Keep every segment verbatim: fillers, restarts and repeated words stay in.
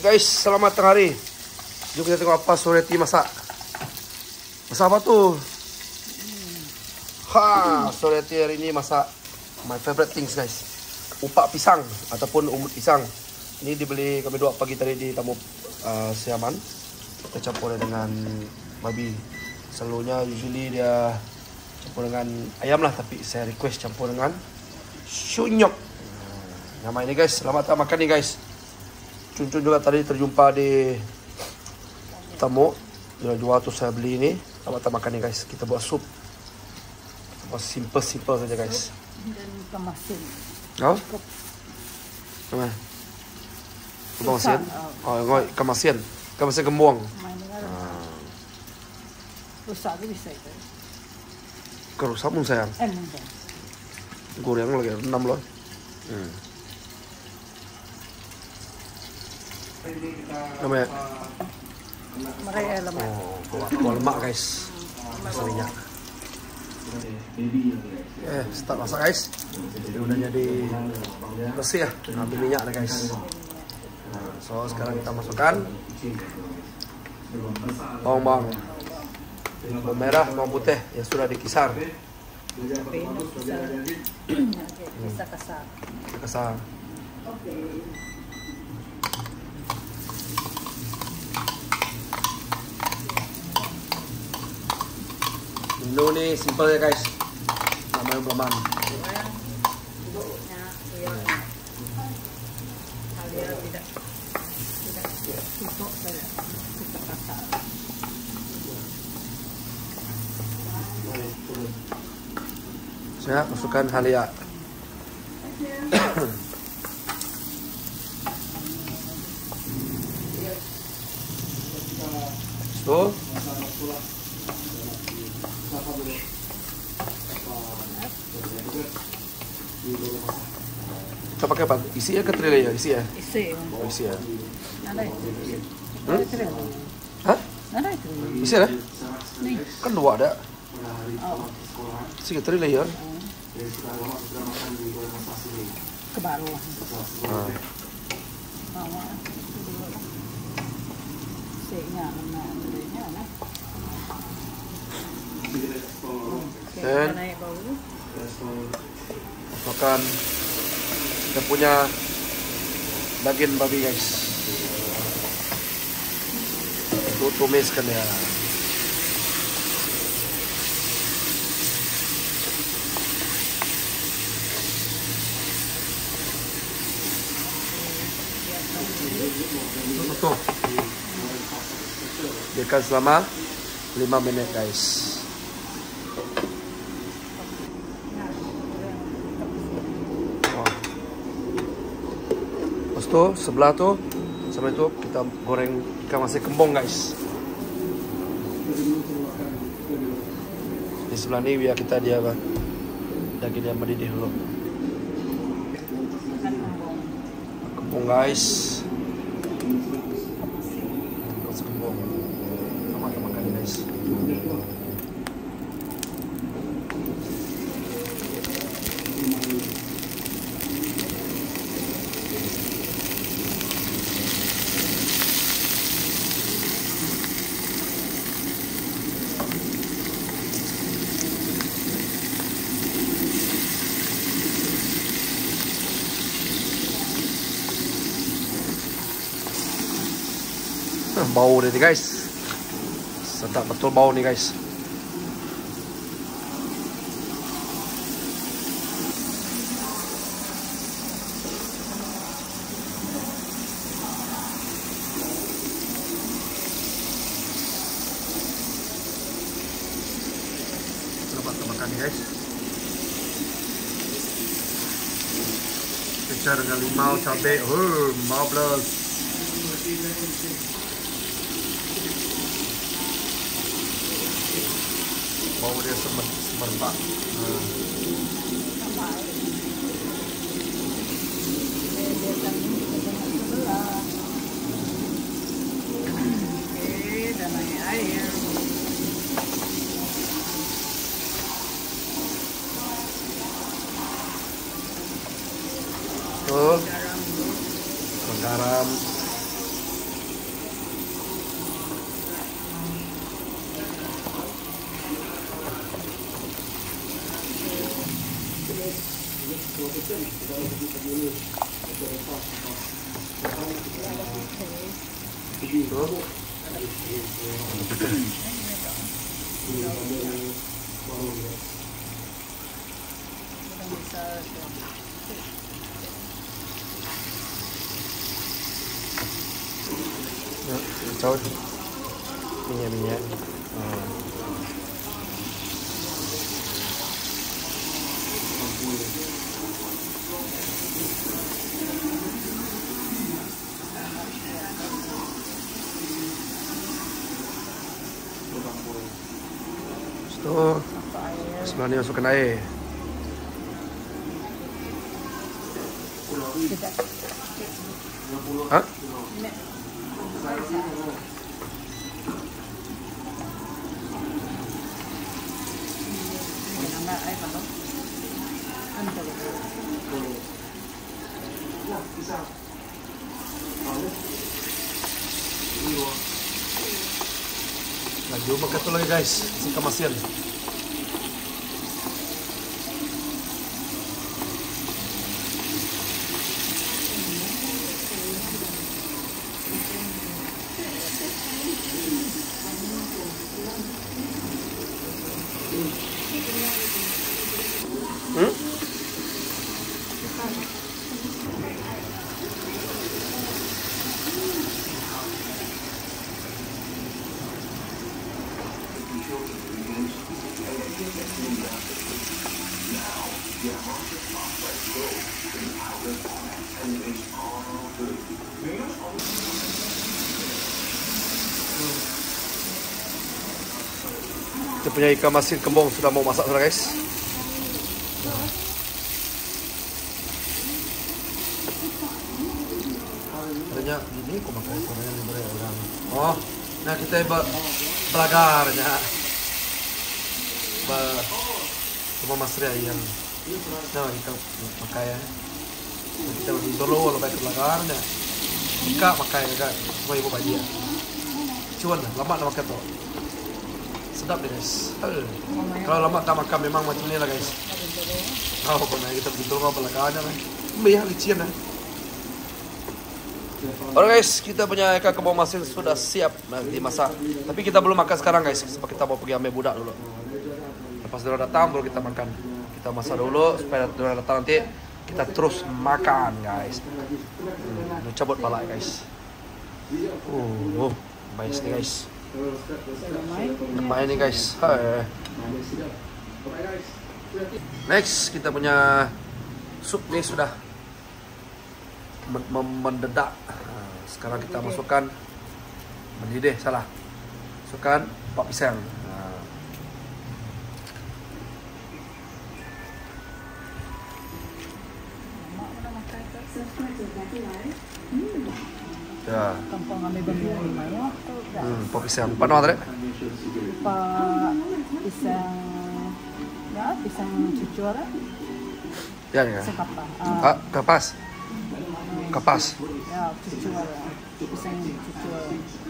guys, selamat tengah hari. Jom kita tengok apa Sureti masak. Masak apa tu? Ha, Sureti hari ini masak my favorite things guys. Upak pisang ataupun umut pisang. Ini dibeli kami dua pagi tadi di Tamu uh, Siaman. Kita campur dengan babi. Selalunya usually dia campur dengan ayam lah, tapi saya request campur dengan syunyok. Nama ini guys, selamat makan nih guys. Cun-cun juga tadi terjumpa di Tamu, dia jual tu saya beli ini. Selamat makan nih guys. Kita buat sup. Kita buat simple-simple saja guys. Dan kemasin. Oh? Mana? Kemasin? Oh, ngoi kemasin. Kemasin gembuang. Rusak tu bisa itu. Kerusak pun sayang. Eh, mungkin. Goreng lagi enam loh. Hmm. Namanya? Mereka lemak. Oh, kuah lemak guys. Masuk minyak. Eh, start masak guys. Jadi udah jadi bersih ya. Ambil minyak dah guys. Nah, so sekarang kita masukkan bawang bawang, bawang merah, bawang putih yang sudah dikisar. Bisa kasar. Kasar. Menu ni simple ya guys. Namanya belaman. Saya masukkan halia. So, kita pakai apa? Isi ya ke tray ya? Isi ya? Isi. Oh, isi ya. Ada itu. Hmm? Hah? Ada itu. Isi ya? Nih. Kan dua ada. Oh. Isi ke tray layer. Kebaru. Ah. Mama. Sehingga mana ini lah. Dan naik bau. makan kita punya daging babi guys. Tuh tumiskan ya. Tuh. Biarkan selama lima menit guys. Lepas tu sebelah tu sampai tu kita goreng ikan masin kembung guys. Di sebelah ni biar kita dia apa? Daging dia mendidih dulu. Kembung guys. Kembung. Sama kita makan guys. Bau dia ni guys. Sedap betul bau ni guys. Selamat makan ni guys. Pecah dengan limau, cabai. Oh, marvelous. Bau dia semerbak. Hmm. Tuh, garam. Cháu minyak minyak. Itu sebelah ini masukkan air. Hah? Lagi umak ito lagi guys, isang kamasin. Hmm? Kita punya ikan masin kembung sudah mau masak sudah guys. Adanya ini kok makan suaranya lebar orang. Oh, nah kita be belagarnya. Ba cuma masria yang nah ikan makanya. Kita dulu kalau baik belagarnya. Ika makanya kan semua ibu bajia. Cuan lama nak makan tu. Sedap deh guys. Kalau lama tak makan memang macam ni lah guys. Kalau pernah kita begitu kau belakangan lah. Biar licin lah. Alright guys, kita punya ikan kembung masin sudah siap nanti masak. Tapi kita belum makan sekarang guys, sebab kita mau pergi ambil budak dulu. Lepas dia datang baru kita makan. Kita masak dulu supaya dia datang nanti kita terus makan guys. Hmm, cabut pala guys. Oh, oh, baik ni guys. Lemak ini guys. Hai. Next kita punya sup ni sudah mendedak. Sekarang kita masukkan mendidih salah. Masukkan pak pisang. Ya. Kampung kami berdua mayo. Hmm, pak pisang. Apa nama tadi? Pak pisang, ya pisang cucur. Ya, ya. Pisang kapas. Ah, kapas. Kapas. Ya, cucur. Pisang cucur.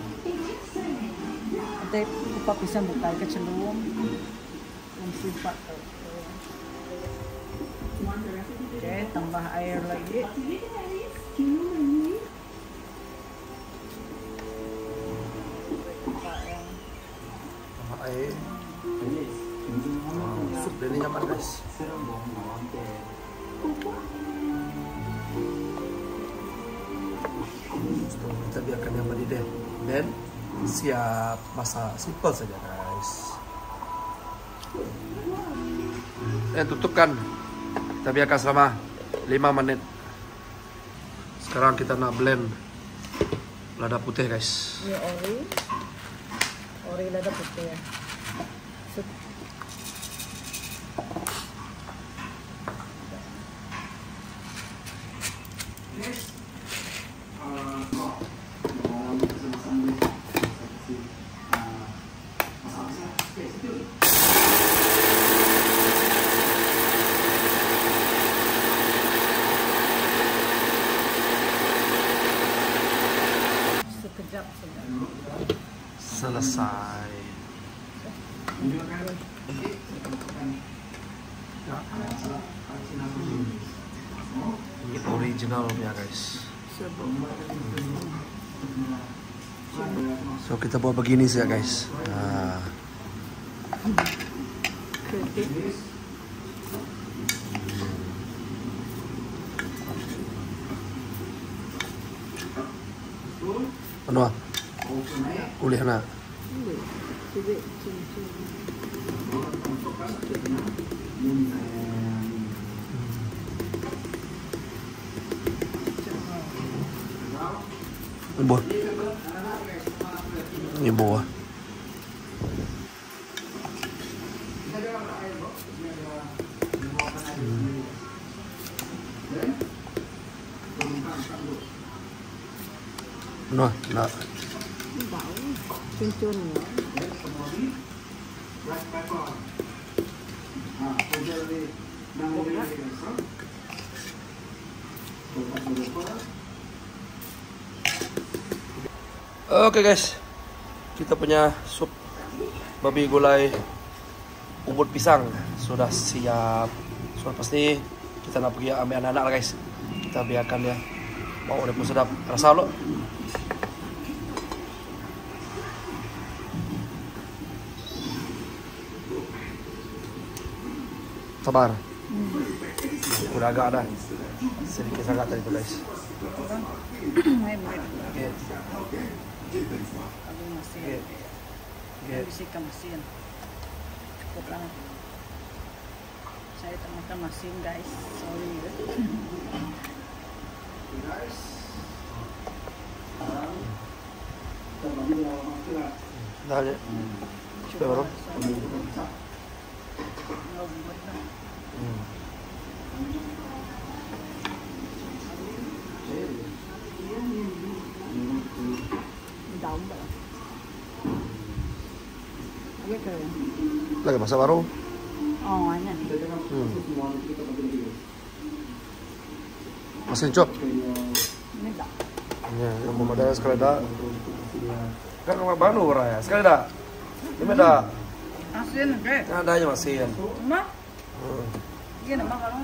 Nanti kupa pisang bukai ke celung. Yang sifat tu. Oke, tambah air lagi. Air. Oh, sup dia ni nyaman guys. Kita biarkan yang mendidih dan siap masak. Simple saja guys. Dan tutupkan. Kita biarkan selama lima menit. Sekarang kita nak blend lada putih guys. Ini ori. Ori lada putih ya. Sup. Sekejap saja. Selesai. Ya. Ini original ya guys. So kita buat begini sih ya guys. Nah. Ano? Uli na. Ibu. Ibu. Nó, nó. Bảo chun chun nữa. Oke guys, kita punya sup babi gulai ubud pisang sudah siap. Sudah pasti kita nak pergi ambil anak-anak lah guys. Kita biarkan dia. Bau dia pun sedap. Rasa lo. Sabar. Hmm. Udah agak dah. Sedikit sangat tadi tu guys. Okay. Okay. Okay. Bersihkan mesin. Cukup lah. Saya termakan mesin guys. Sorry. Dah je. Cuba baru. Hmm. Daun tak? Lagi ke? Lagi masak baru. Oh, ini. Hmm. Masih cok. Ini tak. Ya, yang mau ada sekali dah. Kan rumah baru raya. Sekali dah. Ini dah. Asin ke? Ada aja masih. Mak? Hmm. Gini mak kalau.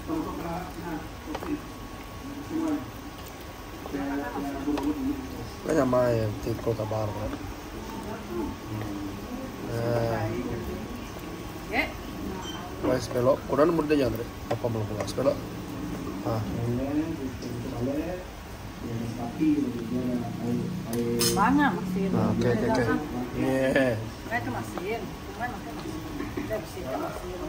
Banyak main tiko kabar. Eh. Ya. Wes pelok. Kurang mudah jangan. Apa belum pulang pelok? Ah. Banyak mesin. Ah, oke oke oke. Yeah. Itu mesin. Cuman aku mesin. Bersihkan mesin.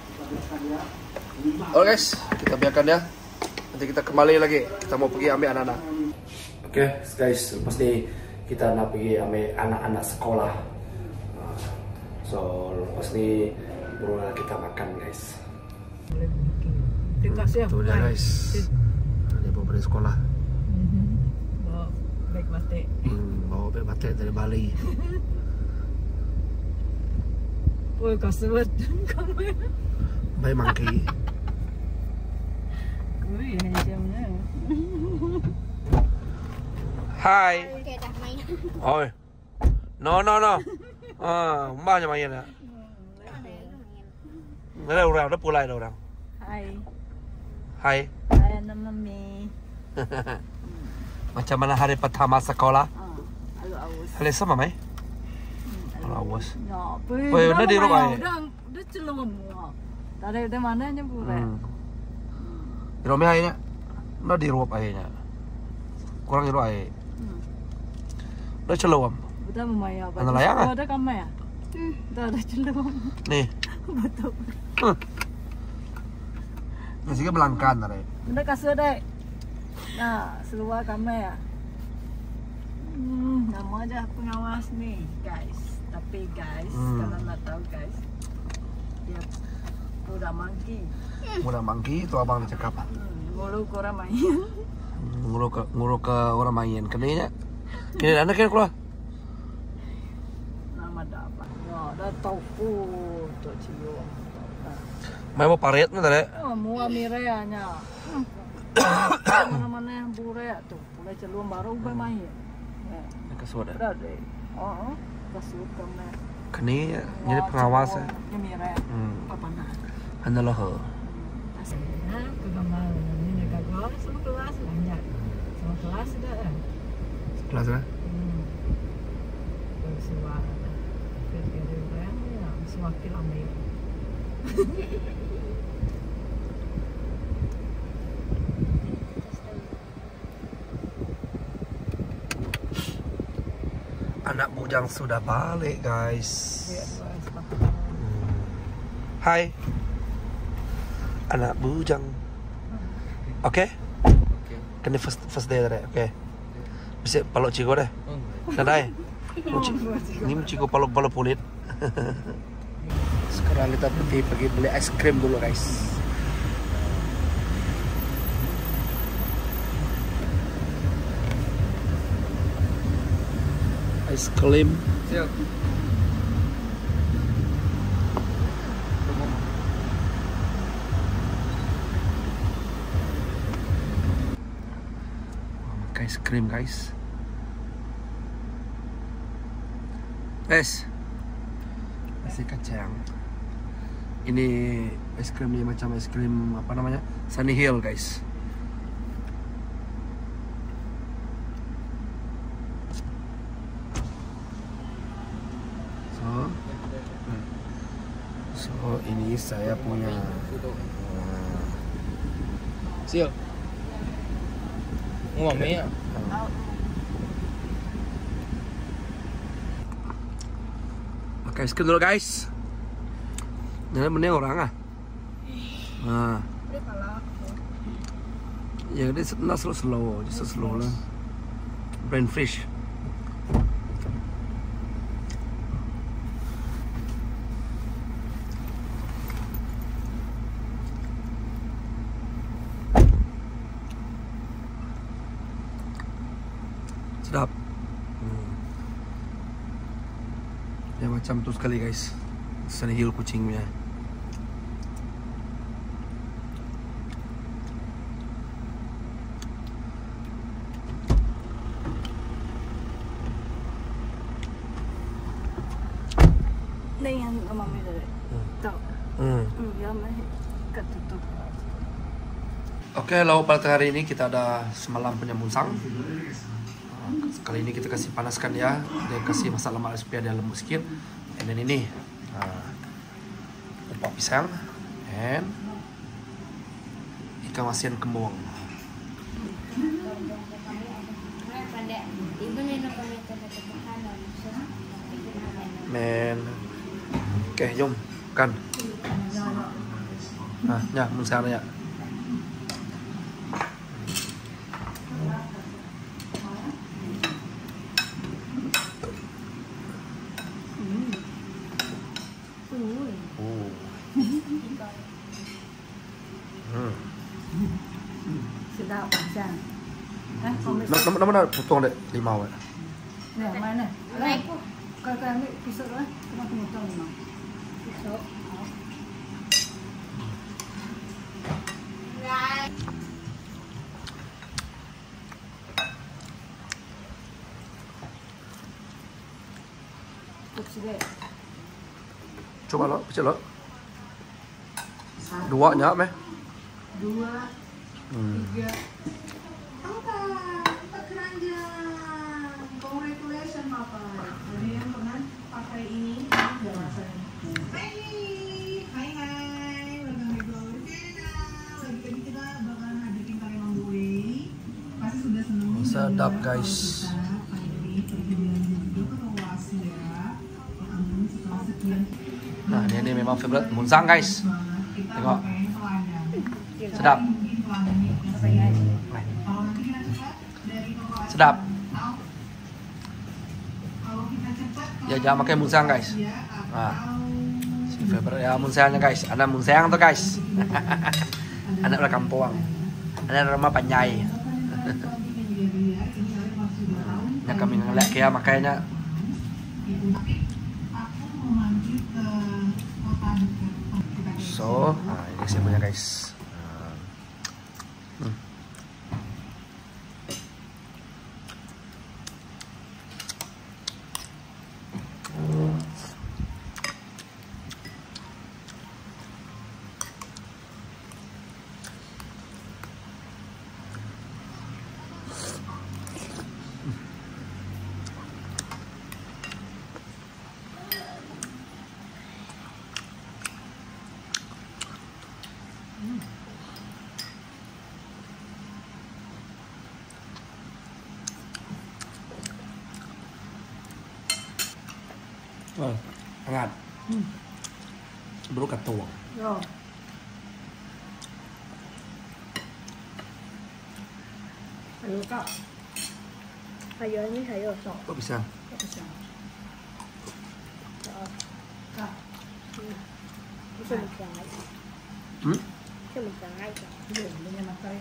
Oke guys, kita biarkan ya. Nanti kita kembali lagi. Kita mau pergi ambil anak-anak. Oke okay, guys, pasti kita nak pergi ambil anak-anak sekolah. So pasti baru kita makan guys. Dikasih Tuh dia guys. Dia bawa pergi sekolah. Bawa beg batik. Hmm, bawa beg batik dari Bali. Ôi có sữa không biết. Bay monkey. Cứ gì hay xem nhé. Hai. Ôi. No no no. À, bao nhiêu mày nè. Nó đâu ra, nó pula lại đâu ra. Hai. Hai. Hai nama mami. Macam mana hari pertama sekolah? Ah, alu awas. Hari sama mai? Alu awas. Ya, Woi, udah di rumah ya? Udah, udah celum. Dari dari mana aja pura? Di rumah airnya, udah diruap airnya. Kurang diruap air. Udah celum. Udah memaya apa? Ada layangan? Ada kamera ya? Udah ada celum. Nih. Betul. Nasi ke belangkan tadi. Udah kasih deh. Nah, seluar kamera. Hmm, nama aja pengawas nih, guys. Tapi guys, Hmm. kalian nggak tahu guys, dia udah mangki. Udah mangki itu abang cakap. Hmm, ngulu ke orang main. Nguru ke nguru ke orang main. Kenanya. Ini anak kan keluar. Nama dah apa? Ya, dah tahu tuh cio. Mai mau paret nih tadi. Oh, mua mireanya. Mana-mana yang bure tuh, mulai celum baru ubah main. Ya. Kesudah. Udah deh. Oh, kasut kamera. Kenanya jadi pengawas ya. Ini mire. Hmm. Apa nah? Anda loh. Nah, ke kamar ini Kelas dah kan? Kelas lah. Hmm. Bersuara dah. Kira-kira orang ya, semakin ambil. Anak bujang sudah balik, guys. Hmm. Hai. Anak bujang. Oke? Okay? Kan ini first first day tadi, oke. Okay. Bisa palok cigo deh. Nadai. Ini cigo palok palok pulit. Sekarang kita pergi pergi beli es krim dulu, guys. Es krim. Siap. Es krim, guys. Es. Nasi kacang. Ini es krim ini macam es krim apa namanya? Sunny Hill, guys. So, so ini saya punya. Siap. Ngomong ya. Pakai es krim dulu, guys. Jangan mending orang ah. Nah. Ya, dia not so slow, just so slow lah. Brain fish. Sedap. Hmm. Ya macam tu sekali, guys. Sunny Hill kucingnya. Ni yang mami dah. Tahu. Hmm. Hmm, ya mah kat tutup. Oke, lauk pada hari ini kita ada semalam punya musang. Kali ini kita kasih panaskan ya, dan kasih masak lemak supaya dia lembut sedikit. Dan ini uh, opak pisang and ikan masin kembung. Men, oke, jom kan. Nah, ya, musang ya. Sedap macam. Eh, Nama nama mana potong dek limau ya? ni mana? Lai ko. Kau kau ambil pisau lah. Cuma tu potong lima. Pisau. Coba lo, kecil lo. Dua nya meh. Dua, Hmm. tiga. Apa? Empat keranjang. Congratulations, Papa. Ada yang pernah pakai ini? Enggak rasanya. Hai, hai, hai. Welcome back to our channel. Lagi-lagi kita bakalan hadirin kalian membeli. Pasti sudah senang. Sedap, guys. Nah, ini memang favorite musang, guys. Tengok. Sedap. Sedap. Ya, jangan pakai musang, guys. Nah, si favorite ya musangnya, guys. Anak musang tuh, guys. Anak orang kampung. Anak rumah Panyai. Ya kami ngeliat kia makanya. So, nah ini saya punya, guys. Hmm. Vâng, hangat. Hmm. Baru kat tuang. Yo. Ayo kak. Sayur ini sayur sok. Kok pisang? Bisa. Kak. Kak. Bisa mencari. Hmm? Bisa mencari. Belum dengan makan.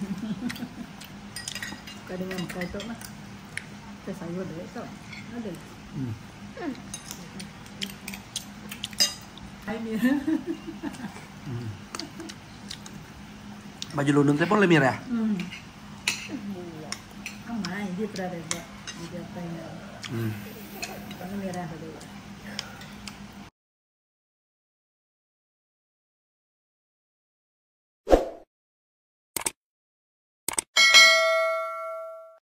Kalau dengan makan itu mah. Saya sayur deh so. Ada. Hmm. Hai Mir. Hmm. Baju lunung teh pun lemir ya? Hmm. Buah. Ang mai dia berada di di apa ini. Hmm. Ano merah dulu.